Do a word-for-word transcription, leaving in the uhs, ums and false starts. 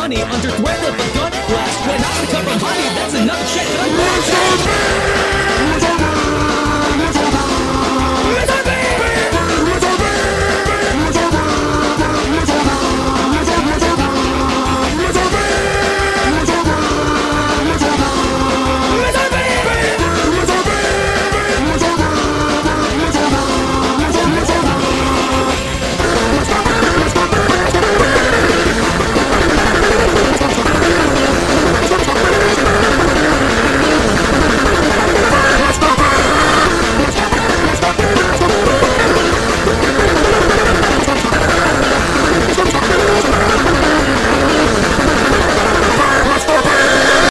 honey under threat of a gun blast. When I recover honey, that's another check.